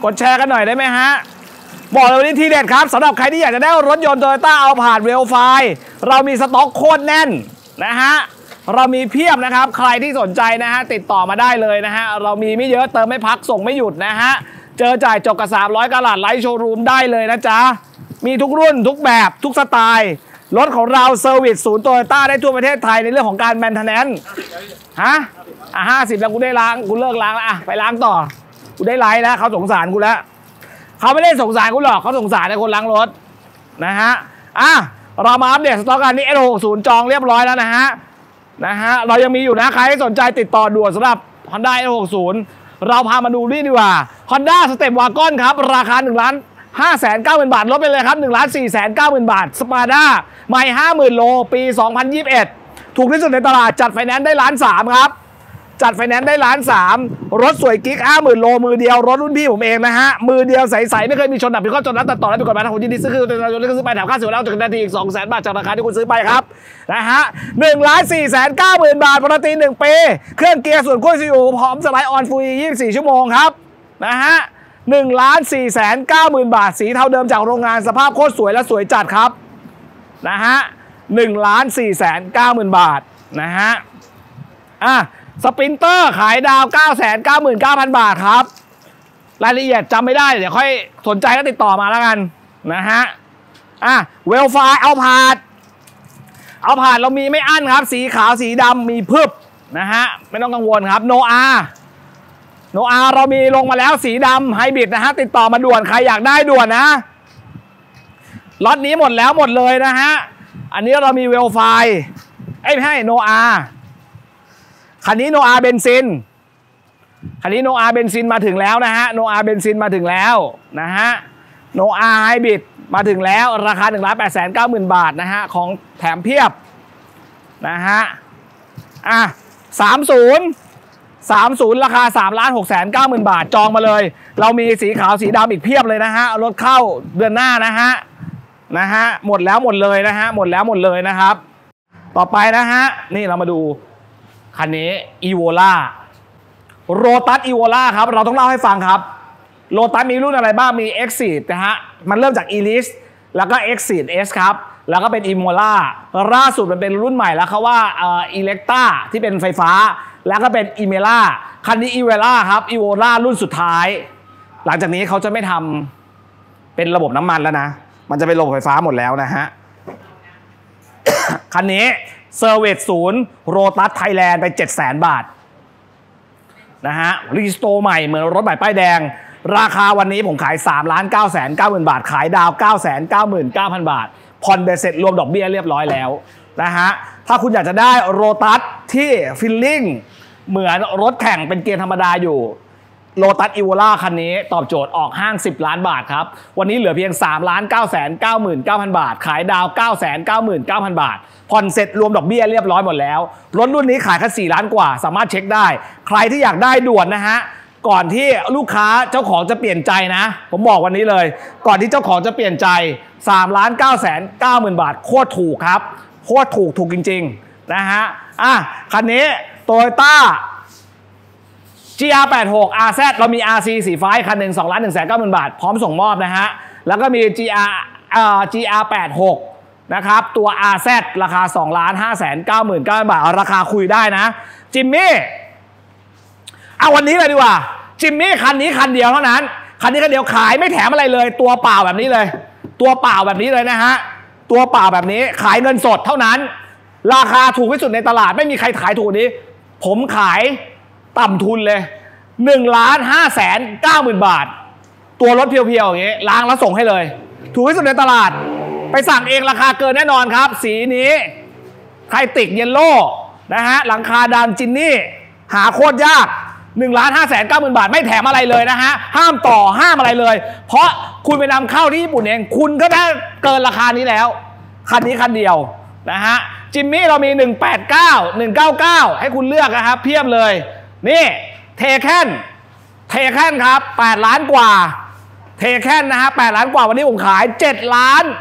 กดแชร์กันหน่อยได้ไหมฮะบอกเลยวันนี้ทีเด็ดครับสำหรับใครที่อยากจะได้รถยนต์ Toyota เอาผ่านเวลไฟเรามีสต็อกโคตรแน่นนะฮะเรามีเพียบนะครับใครที่สนใจนะฮะติดต่อมาได้เลยนะฮะเรามีไม่เยอะเติมไม่พักส่งไม่หยุดนะฮะเจอจ่ายจบกับ300กะรัตไลท์โชว์รูมได้เลยนะจ๊ะมีทุกรุ่นทุกแบบทุกสไตล์รถของเราเซอร์วิสศูนย์โตโยต้าได้ทั่วประเทศไทยในเรื่องของการแมนเทนแนนซ์ฮะ50แล้วกูได้ล้างกูเลิกล้างแล้วไปล้างต่อกูได้ไลท์แล้วเขาสงสารกูแล้วเขาไม่ได้สงสารกูหรอกเขาสงสารในคนล้างรถนะฮะเรามาอัปเดตสต็อกกันนี่ S60 จองเรียบร้อยแล้วนะฮะเรายังมีอยู่นะใครที่สนใจติดต่อด่วนสำหรับ Honda S60 เราพามาดูนี่ดีกว่า Honda Step Wagon ครับราคา1,590,000 บาทลดไปเลยครับ1,490,000 บาทสปาด้าใหม่ 50,000 โลปี 2021ถูกที่สุดในตลาดจัดไฟแนนซ์ได้1,300,000ครับจัดไฟแนนซ์ได้1,300,000รถสวยกิ๊ก 50,000 โลมือเดียวรถรุ่นพี่ผมเองนะฮะมือเดียวใสๆไม่เคยมีชนดับผิดข้อจดนัดตัดต่อและผิดกฎหมายถ้าคุณยินดีซื้อคือซื้อไปแถมค่าเสียแล้วจนนาทีอีก200,000 บาทจากราคาที่คุณซื้อไปครับนะฮะ1,490,000 บาทปกติ1 ปีเครื่องเกียร์ส่วนควบคุมพร้อมสไลด์ออนฟูล24 ชั่วโมงครับนะฮะ1,490,000 บาทสีเทาเดิมจากโรงงานสภาพโคตรสวยและสวยจัดครับนะฮะ1,490,000 บาทนะฮะสปรินเตอร์ขายดาว 999,000 บาทครับรายละเอียดจำไม่ได้เดี๋ยวค่อยสนใจก็ติดต่อมาแล้วกันนะฮะเวลไฟเอาผ่านเรามีไม่อั้นครับสีขาวสีดำมีพึบนะฮะไม่ต้องกังวลครับโนอาเรามีลงมาแล้วสีดำไฮบริดนะฮะติดต่อมาด่วนใครอยากได้ด่วนนะล็อตนี้หมดแล้วหมดเลยนะฮะอันนี้เรามีเวลไฟไม่ให้โนอาคันนี้โนอาเบนซินมาถึงแล้วนะฮะโนอาเบนซินมาถึงแล้วนะฮะโนอาไฮบริดมาถึงแล้วราคา1,890,000 บาทนะฮะของแถมเพียบนะฮะ30ราคา3,690,000 บาทจองมาเลยเรามีสีขาวสีดำอีกเพียบเลยนะฮะรถเข้าเดือนหน้านะฮะหมดแล้วหมดเลยนะฮะหมดแล้วหมดเลยนะครับต่อไปนะฮะนี่เรามาดูคันนี้อีโวล่าโรตัสอีโวล่าครับเราต้องเล่าให้ฟังครับโรตัสมีรุ่นอะไรบ้างมี Exceed นะฮะมันเริ่มจาก Elise แล้วก็ Exceed S ครับแล้วก็เป็นอีโวล่าล่าสุดมันเป็นรุ่นใหม่แล้วเขาว่าElectra ที่เป็นไฟฟ้าแล้วก็เป็นอีเมล่าคันนี้อีเวล่าครับอีโวล่ารุ่นสุดท้ายหลังจากนี้เขาจะไม่ทำเป็นระบบน้ำมันแล้วนะมันจะเป็นระบบไฟฟ้าหมดแล้วนะฮะ คันนี้เซอร์วิสศูนย์โรตัสไทยแลนด์ไป700,000 บาทนะฮะรีสโตร์ใหม่เหมือนรถใหม่ป้ายแดงราคาวันนี้ผมขาย3,990,000 บาทขายดาว 999,000 บาทผ่อนเบ็ดเสร็จรวมดอกเบี้ยเรียบร้อยแล้วนะฮะถ้าคุณอยากจะได้โรตัสที่ฟีลลิ่งเหมือนรถแข่งเป็นเกียร์ธรรมดาอยู่โรตัสอีโวล่าคันนี้ตอบโจทย์ออกห้าง10 ล้านบาทครับวันนี้เหลือเพียง3,999,000 บาทขายดาว 999,000 บาทผ่อนเสร็จรวมดอกเบี้ยเรียบร้อยหมดแล้วรถรุ่นนี้ขายแค่4 ล้านกว่าสามารถเช็คได้ใครที่อยากได้ด่วนนะฮะก่อนที่ลูกค้าเจ้าของจะเปลี่ยนใจนะผมบอกวันนี้เลยก่อนที่เจ้าของจะเปลี่ยนใจ3,990,000 บาทโคตรถูกครับโคตรถูกจริงๆนะฮะคันนี้ Toyota GR86 RZ เรามี RC สีฟ้าคันหนึ่ง2,190,000 บาทพร้อมส่งมอบนะฮะแล้วก็มี GR86 นะครับตัว RZ ราคา2,599,000 บาทราคาคุยได้นะจิมมี่เอาวันนี้เลยดีกว่าจิมมี่คันนี้คันเดียวเท่านั้นคันนี้คันเดียวขายไม่แถมอะไรเลยตัวเปล่าแบบนี้เลยตัวเปล่าแบบนี้เลยนะฮะตัวเปล่าแบบนี้ขายเงินสดเท่านั้นราคาถูกที่สุดในตลาดไม่มีใครขายถูกนี้ผมขายต่ำทุนเลย1,590,000 บาทตัวรถเพียวๆอย่างนี้ล้างแล้วส่งให้เลยถูกที่สุดในตลาดไปสั่งเองราคาเกินแน่นอนครับสีนี้ไคติกเยลโล่นะฮะหลังคาดำจินนี่หาโคตรยาก1,590,000 บาทไม่แถมอะไรเลยนะฮะห้ามต่อห้ามอะไรเลยเพราะคุณไปนำเข้าที่ญี่ปุ่นเองคุณก็ได้เกินราคานี้แล้วคันนี้คันเดียวนะฮะจิมมี่เรามี189 199ให้คุณเลือกนะครับเพียบเลยนี่เทแคนครับ8 ล้านกว่าเทแคนนะฮะ8 ล้านกว่าวันนี้ผมขาย7 ล้าน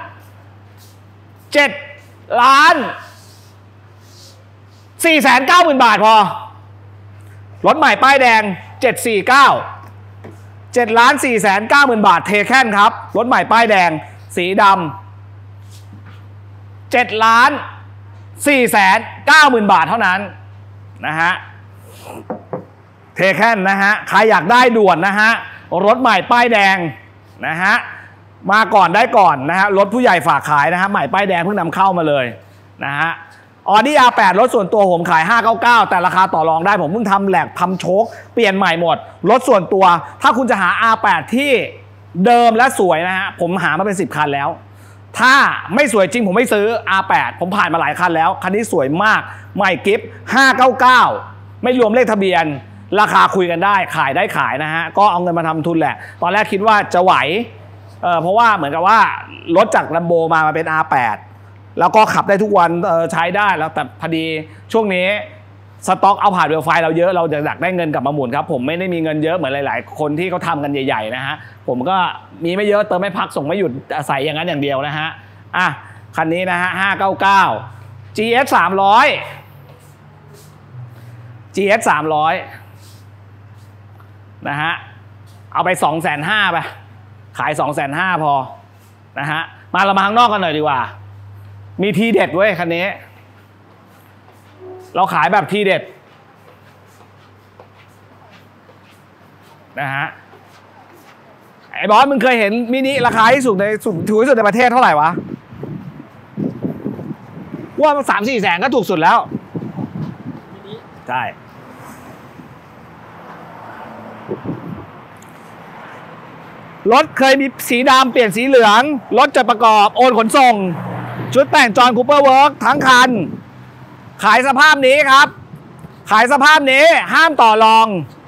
490,000 บาทพอรถใหม่ป้ายแดง749 7,490,000 บาทเทแคนครับรถใหม่ป้ายแดงสีดำ7,490,000 บาทเท่านั้นนะฮะเทแคนนะฮะใครอยากได้ด่วนนะฮะรถใหม่ป้ายแดงนะฮะมาก่อนได้ก่อนนะฮะรถผู้ใหญ่ฝากขายนะฮะใหม่ป้ายแดงเพิ่งนำเข้ามาเลยนะฮะAudi R8 รถส่วนตัวผมขาย599แต่ราคาต่อรองได้ผมเพิ่งทำแหลกทำโชคเปลี่ยนใหม่หมดรถส่วนตัวถ้าคุณจะหา R8 ที่เดิมและสวยนะฮะผมหามาเป็น10คันแล้วถ้าไม่สวยจริงผมไม่ซื้อ R8 ผมผ่านมาหลายคันแล้วคันนี้สวยมากใหม่กิฟต์599ไม่รวมเลขทะเบียนราคาคุยกันได้ขายได้ขายนะฮะก็เอาเงินมาทำทุนแหละตอนแรกคิดว่าจะไหวเพราะว่าเหมือนกับว่ารถจาก Lambo มาเป็น R8 แล้วก็ขับได้ทุกวันใช้ได้แล้วแต่พอดีช่วงนี้สต็อกเอาผ่านเวลไฟเราเยอะเราอยากได้เงินกลับมาหมุนครับผมไม่ได้มีเงินเยอะเหมือนหลายๆคนที่เขาทำกันใหญ่ๆนะฮะผมก็มีไม่เยอะเติมไม่พักส่งไม่หยุดอาศัยอย่างนั้นอย่างเดียวนะฮะอ่ะคันนี้นะฮะ599 GS 300 GS 300นะฮะเอาไป 250,000 ไปขาย 250,000 พอนะฮะมาเรามาข้างนอกกันหน่อยดีกว่ามีทีเด็ดเว้ยคันนี้เราขายแบบทีเด็ดนะฮะไอ้บอสมึงเคยเห็นมินิราคาที่สูงในถูกที่สุดในประเทศเท่าไหร่วะว่ามัน3-4 แสนก็ถูกสุดแล้วมินิใช่รถเคยมีสีดำเปลี่ยนสีเหลืองรถจะประกอบโอนขนส่งชุดแต่งจอห์นคูเปอร์เวิร์กทั้งคันขายสภาพนี้ครับขายสภาพนี้ห้ามต่อรอง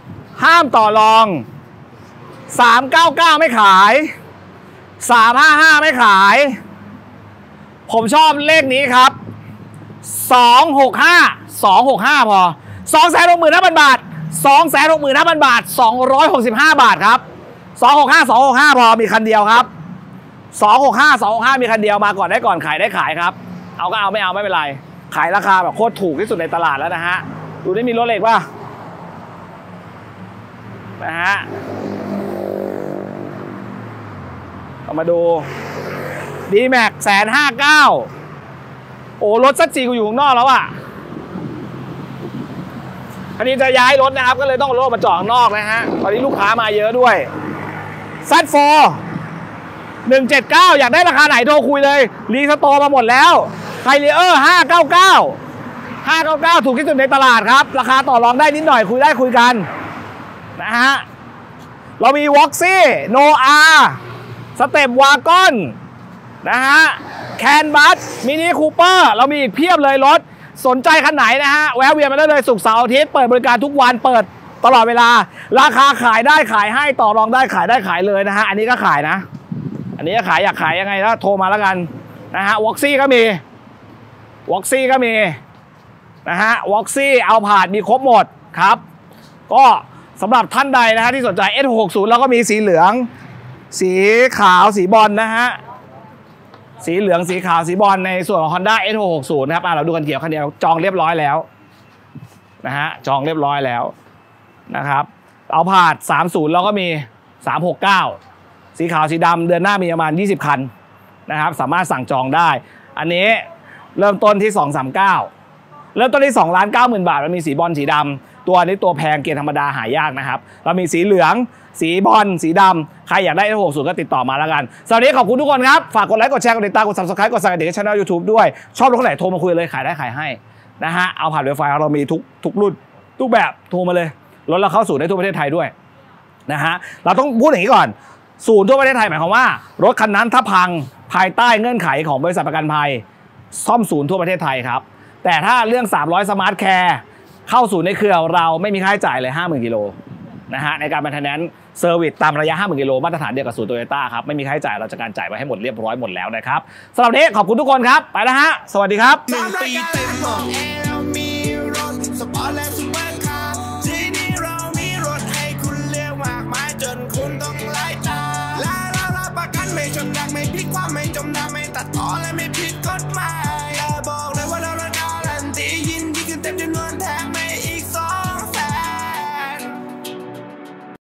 399ไม่ขาย355ไม่ขายผมชอบเลขนี้ครับ265พอ 265,000 บาท 265,000 บาท265 บาทครับ265พอมีคันเดียวครับ265มีคันเดียวมาก่อนได้ก่อนขายได้ขายครับเอาก็เอาไม่เอาไม่เป็นไรขายราคาแบบโคตรถูกที่สุดในตลาดแล้วนะฮะดูได้มีรถเหล็กป่ะนะฮะเอามาดู D-Max 159,000โอ้รถซัดจีกูอยู่ข้างนอกแล้วอ่ะคันนี้จะย้ายรถนะครับก็เลยต้องเอารถมาจอดข้างนอกนะฮะตอนนี้ลูกค้ามาเยอะด้วยซัดโฟ179อยากได้ราคาไหนโทรคุยเลยรีสโตร์มาหมดแล้วไฮเรียร์599ถูกที่สุดในตลาดครับราคาต่อรองได้นิดหน่อยคุยได้คุยกันนะฮะเรามีวอล์กซี่โนอาสเต็ปวากอนนะฮะแคนบัสมินิคูเปอร์เรามีอีกเพียบเลยรถสนใจคันไหนนะฮะแวะเวียนมาได้เลยศุกร์เสาร์อาทิตย์เปิดบริการทุกวันเปิดตลอดเวลาราคาขายได้ขายให้ต่อรองได้ขายได้ขายเลยนะฮะอันนี้ก็ขายนะอันนี้ขายอยากขายยังไงแล้วโทรมาแล้วกันนะฮะวอล์กซี่ก็มีนะฮะวอล์กซี่เอาผ่านมีครบหมดครับก็สำหรับท่านใดนะฮะที่สนใจ S660 แล้วก็มีสีเหลืองสีขาวสีบอลนะฮะสีเหลืองสีขาวสีบอลในส่วนของ Honda S660 นะครับเราดูกันเขียวคันเดียวจองเรียบร้อยแล้วนะฮะจองเรียบร้อยแล้วนะครับเอาผ่าน30แล้วก็มี369สีขาวสีดำเดือนหน้ามีประมาณ20คันนะครับสามารถสั่งจองได้อันนี้เริ่มต้นที่239เริ่มต้นที่2,90,000 บาทมันมีสีบอลสีดำตัวนี้ตัวแพงเกียร์ธรรมดาหายากนะครับเรามีสีเหลืองสีบอลสีดำใครอยากได้ S60 ก็ติดต่อมาแล้วกันสวัสดีขอบคุณทุกคนครับฝากกดไลค์กดแชร์กดติดตามกด Subscribe กดสั่นกระดิ่งให้ช่อง YouTube ด้วยชอบรถคันไหนโทรมาคุยเลยขายได้ขายให้นะฮะเอาผ่านเว็บไซต์เรามีทุกรุ่นทุกแบบโทรมาเลยรถเราเข้าศูนย์ได้ทั่วประเทศไทยด้วยนะฮะเราต้องพูดอย่างนี้ก่อนศูนย์ทั่วประเทศไทยหมายความว่ารถคันนั้นถ้าพังภายใต้เงื่อนไขของบริษัทประกันภัยซ่อมศูนย์ทั่วประเทศไทยครับแต่ถ้าเรื่อง300 สมาร์ทแคร์เข้าศูนย์ในเครือเราไม่มีค่าใช้จ่ายเลย 50,000 กิโลนะฮะในการแมนเทนแนนซ์เซอร์วิสตามระยะ 50,000 กิโลมาตรฐานเดียวกับศูนย์โตโยต้าครับไม่มีค่าใช้จ่ายเราจะการจ่ายไว้ให้หมดเรียบร้อยหมดแล้วนะครับสำหรับนี้ขอบคุณทุกคนครับไปแล้วฮะสวัสดีครับ